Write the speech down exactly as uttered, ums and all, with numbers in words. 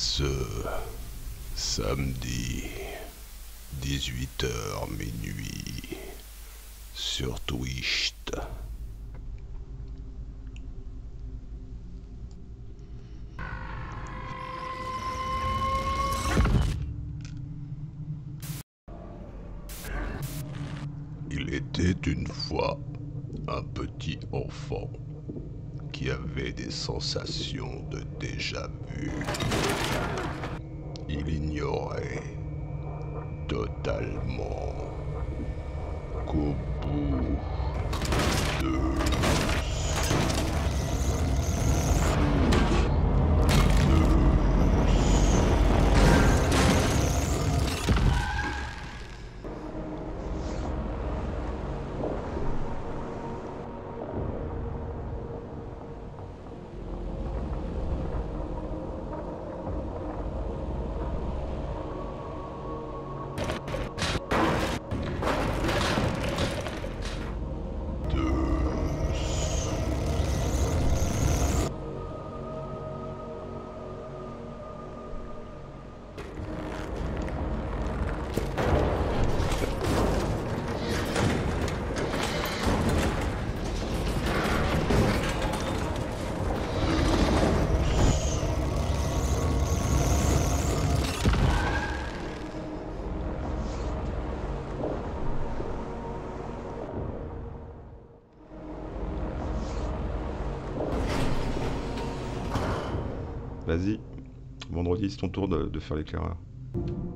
Ce samedi, dix-huit heures minuit, sur Twitch. Il était une fois un petit enfant qui avait des sensations de déjà-vu. Il ignorait totalement qu'au bout de Vas-y, vendredi c'est ton tour de, de faire l'éclaireur.